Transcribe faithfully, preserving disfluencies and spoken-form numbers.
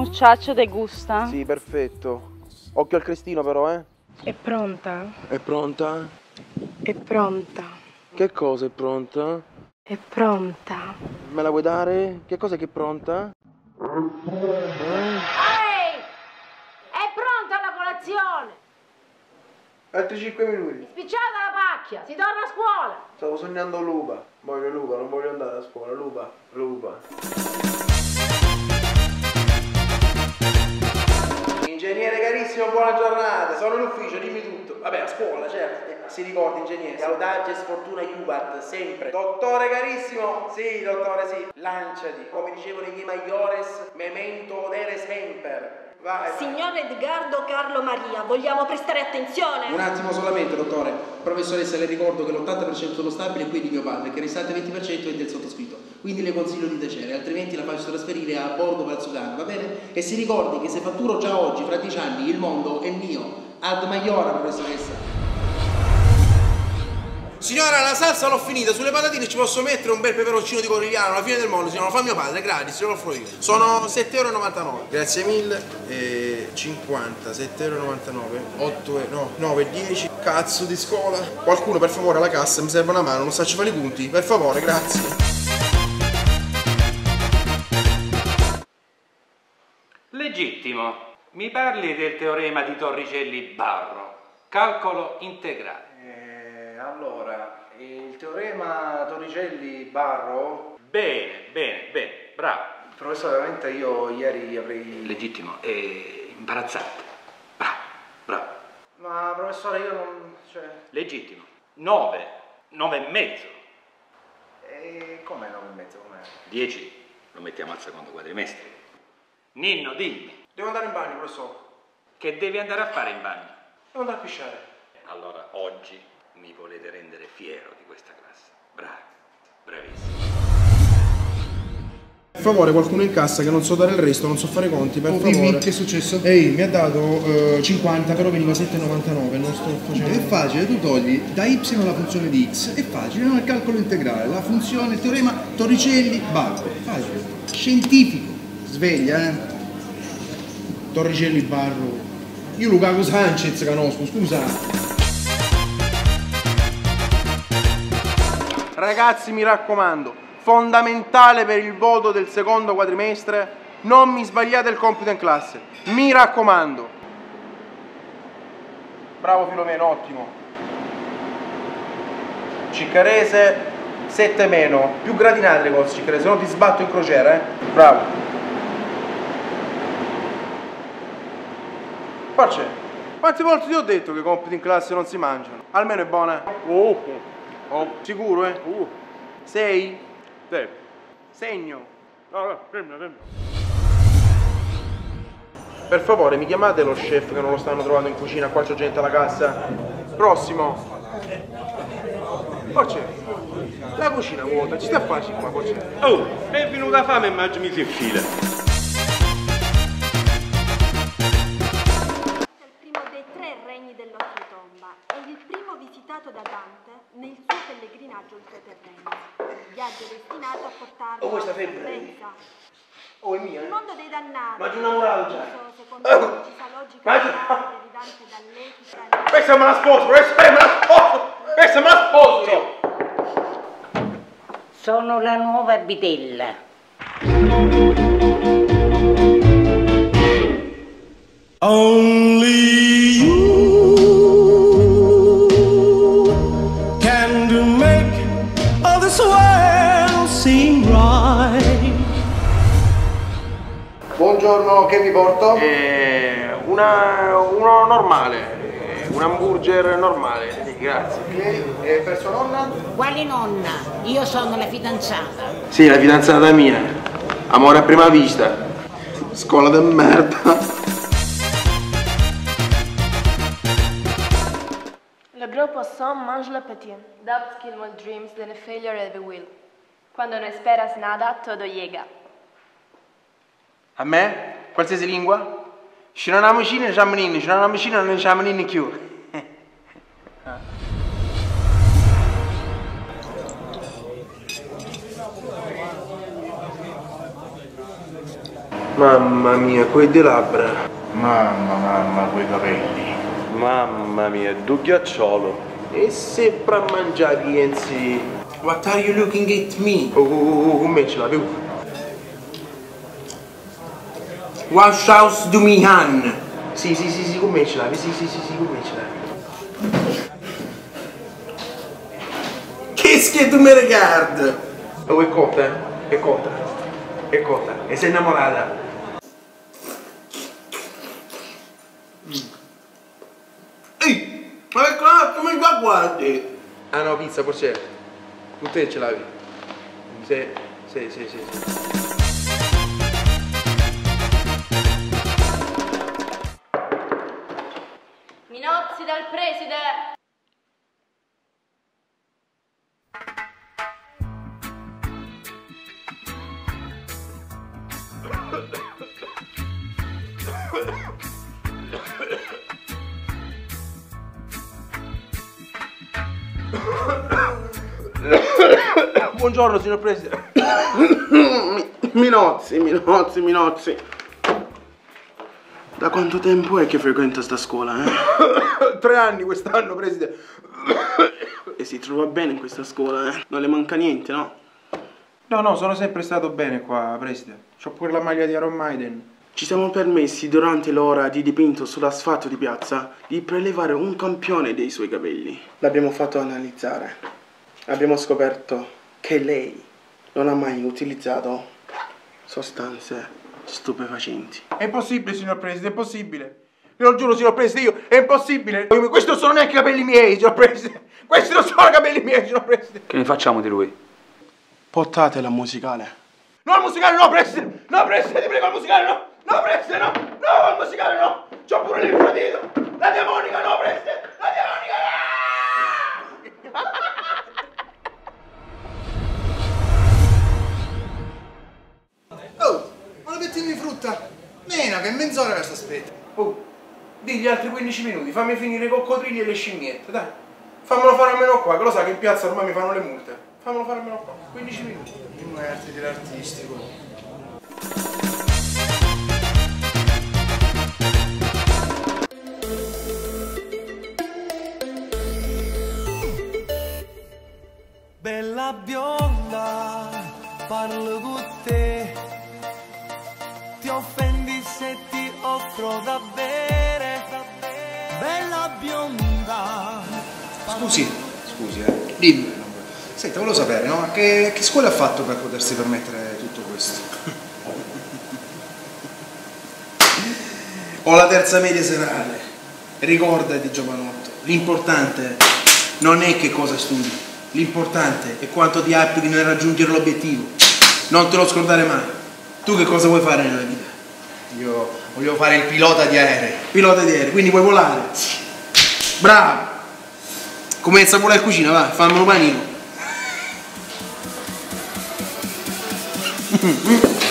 muchacho te gusta? Sì, perfetto. Occhio al crestino però, eh? È pronta? È pronta? È pronta. Che cosa è pronta? È pronta. Me la vuoi dare? Che cosa che è pronta? Ehi! È pronta la colazione! Altri cinque minuti. Spicciata la pacchia, si torna a scuola! Stavo sognando Lupa. Voglio Lupa, non voglio andare a scuola. Lupa, Lupa. Ingegnere carissimo, buona giornata. Sono in ufficio, dimmi tutto. Vabbè, a scuola, certo. Eh, si ricorda, ingegnere. Salutaggio e sfortuna Juvat, sempre. Dottore carissimo. Sì, dottore, sì. Lanciati. Come dicevano i miei maiores, memento odere semper. Vai, vai. Signor Edgardo Carlo Maria, vogliamo prestare attenzione? Un attimo solamente, dottore. Professoressa, le ricordo che l'ottanta per cento dello stabile è qui di mio padre, che il restante venti per cento è del sottoscritto. Quindi le consiglio di tacere, altrimenti la faccio trasferire a bordo per Sudano, va bene? E si ricordi che se fatturo già oggi, fra dieci anni, il mondo è mio. Ad maiora, professoressa. Signora, la salsa l'ho finita, sulle patatine ci posso mettere un bel peperoncino di Corigliano, alla fine del mondo, se non lo fa mio padre, gratis, se lo offro io. Sono sette e novantanove euro. Grazie mille. E cinquanta, sette e novantanove euro, otto e no, nove, dieci. Cazzo di scuola. Qualcuno per favore alla cassa, mi serve una mano, non sacci fare i punti. Per favore, grazie. Legittimo. Mi parli del teorema di Torricelli-Barro. Calcolo integrale. Allora, il teorema Torricelli-Barro... Bene, bene, bene, bravo. Professore, veramente io ieri avrei... Legittimo e imbarazzante. Bravo, bravo. Ma professore, io non... cioè... Legittimo. nove, nove e mezzo. E com'è nove e mezzo? Com'è? dieci lo mettiamo al secondo quadrimestre. Ninno, dimmi. Devo andare in bagno, professore. Che devi andare a fare in bagno? Devo andare a pisciare. Allora, oggi mi volete rendere fiero di questa classe. Bravi, bravissimi. Per favore, qualcuno in cassa che non so dare il resto, non so fare i conti, per Oh, favore. dimmi, che è successo? Ehi, mi ha dato uh, cinquanta, però veniva sette e novantanove, non sto facendo... È facile, tu togli da y la funzione di x, è facile, non è il calcolo integrale, la funzione, il teorema Torricelli-Barro, facile, scientifico, sveglia, eh? Torricelli-Barro. Io Lukaku Sanchez conosco, scusa. Ragazzi, mi raccomando, fondamentale per il voto del secondo quadrimestre, non mi sbagliate il compito in classe, mi raccomando. Bravo Filomeno, ottimo. Ciccarese, sette meno, più gratinate le cose Ciccarese, se no ti sbatto in crociera, eh. Bravo. Facce, quante volte ti ho detto che i compiti in classe non si mangiano? Almeno è buona. Oh. Oh, sicuro, eh? Uh. Sei? Sì. Segno. No, no, fermo, fermo. Per favore, mi chiamate lo chef che non lo stanno trovando in cucina, qua c'è gente alla cassa. Prossimo. Poi c'è. La cucina vuota, ci sta facile qua, poi c'è. Oh, è venuta fame e mangi mi si infila. È il primo dei tre regni dell'Oltretomba. È il primo visitato da Dante nel suo pellegrinaggio oltreterreno. Viaggio destinato a portarlo Oh, questa a femmina Sapienza. Oh, è mia, eh? Il mondo dei dannati. Ma ti innamoravo già. Secondo la precisa logica Ma- derivante dall'etica. Questa me la sposo, questa me la sposo! Questa me la sposo io! Sono la nuova bidella. Only you can make all this world seem right. Buongiorno, che vi porto? Eh, una, uno normale, un hamburger normale, sì, grazie. Ok, e per sua nonna? Quale nonna? Io sono la fidanzata. Sì, la fidanzata mia. Amore a prima vista. Scuola de merda. Le gros poisson mange le petit. Doubts kill all dreams, then a failure at the will. Cuando no esperas nada, todo llega. A me? Qualsiasi lingua? Se non amo Cina, non siamo ninni, se non amo Cina, non siamo ninni più. Mamma mia, quei due labbra. Mamma, mamma, quei capelli. Mamma mia, du ghiacciolo. E sempre a mangiare, Rienzi. What are you looking at me? Oh, oh, oh, come ce l'avevo? Wash house do me han. Sì, sì, sì, sì, come ce l'avevi? Sì, sì, sì, sì, come ce l'avevi? Qu'est-ce que tu me regardes? Oh, è cotta, è cotta, è cotta, e sei innamorata. Ehi, ma ecco là, come la guardi? Ah no, pizza, forse tu te ce l'avevi. Sì, sì, sì, sì, sì. Minozzi dal preside! Buongiorno, signor Presidente. Minozzi, Minozzi, Minozzi. Da quanto tempo è che frequenta sta scuola, eh? Tre anni quest'anno, Presidente. E si trova bene in questa scuola, eh? Non le manca niente, no? No, no, sono sempre stato bene qua, Presidente. C'ho pure la maglia di Iron Maiden. Ci siamo permessi, durante l'ora di dipinto sull'asfalto di piazza, di prelevare un campione dei suoi capelli. L'abbiamo fatto analizzare. Abbiamo scoperto che lei non ha mai utilizzato sostanze stupefacenti. È impossibile, signor Presidente, è impossibile. Lo giuro, signor Presidente, io, è impossibile. Questi non sono neanche capelli miei, signor Presidente. Questi non sono capelli miei, signor Presidente. Che ne facciamo di lui? Portate la musicale. No, il musicale no, Presidente. No, Presidente, ti prego, il musicale no. No, Presidente, no. No, il musicale no. C'ho pure l'infradito. La demonica no, Presidente. La demonica no. Oh, ma lo pettino di frutta? Mena, che mezz'ora che sta aspetta. Oh, digli altri quindici minuti, fammi finire i coccodrilli e le scimmiette, dai. Fammelo fare almeno qua, che lo sai che in piazza ormai mi fanno le multe. Fammelo fare almeno qua, quindici minuti. Immerti dell'artistico. Bella bionda, parlo con te. Ti offendi se ti offro da bere. Bella bionda. Scusi, scusi, eh. Dimmi. Senta, volevo sapere, no? Che, che scuola ha fatto per potersi permettere tutto questo? Ho la terza media serale. Ricordati, giovanotto, l'importante non è che cosa studi, l'importante è quanto ti applichi nel raggiungere l'obiettivo. Non te lo scordare mai. Tu che cosa vuoi fare nella vita? Io voglio fare il pilota di aerei. Pilota di aerei, quindi vuoi volare? Sì. Bravo! Comienza a volare in cucina, va, fammelo panino.